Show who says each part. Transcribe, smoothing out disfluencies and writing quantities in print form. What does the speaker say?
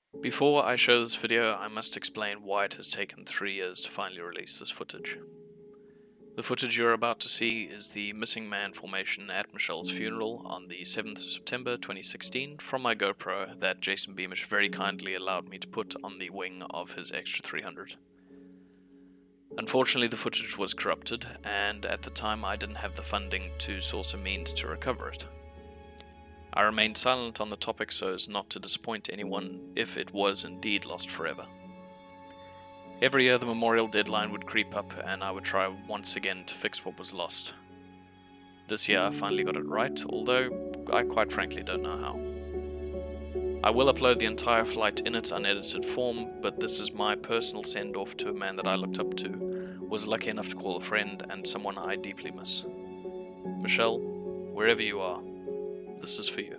Speaker 1: Before I show this video, I must explain why it has taken 3 years to finally release this footage. The footage you're about to see is the missing man formation at Michelle's funeral on the 7th of September 2016 from my GoPro that Jason Beamish very kindly allowed me to put on the wing of his Extra300. Unfortunately, the footage was corrupted, and at the time I didn't have the funding to source a means to recover it. I remained silent on the topic so as not to disappoint anyone if it was indeed lost forever. Every year the memorial deadline would creep up and I would try once again to fix what was lost. This year I finally got it right, although I quite frankly don't know how. I will upload the entire flight in its unedited form, but this is my personal send-off to a man that I looked up to, was lucky enough to call a friend, and someone I deeply miss. Michelle, wherever you are, this is for you.